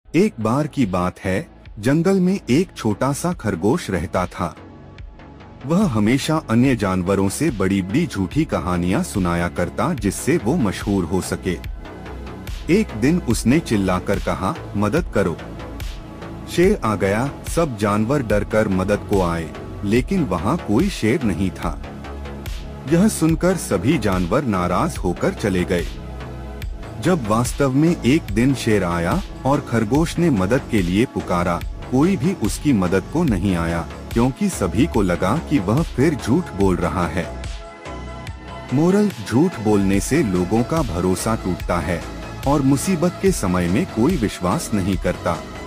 एक बार की बात है, जंगल में एक छोटा सा खरगोश रहता था। वह हमेशा अन्य जानवरों से बड़ी बड़ी झूठी कहानियां सुनाया करता जिससे वो मशहूर हो सके। एक दिन उसने चिल्लाकर कहा, मदद करो। शेर आ गया। सब जानवर डरकर मदद को आए, लेकिन वहाँ कोई शेर नहीं था। यह सुनकर सभी जानवर नाराज होकर चले गए। जब वास्तव में एक दिन शेर आया और खरगोश ने मदद के लिए पुकारा, कोई भी उसकी मदद को नहीं आया, क्योंकि सभी को लगा कि वह फिर झूठ बोल रहा है। मोरल: झूठ बोलने से लोगों का भरोसा टूटता है और मुसीबत के समय में कोई विश्वास नहीं करता।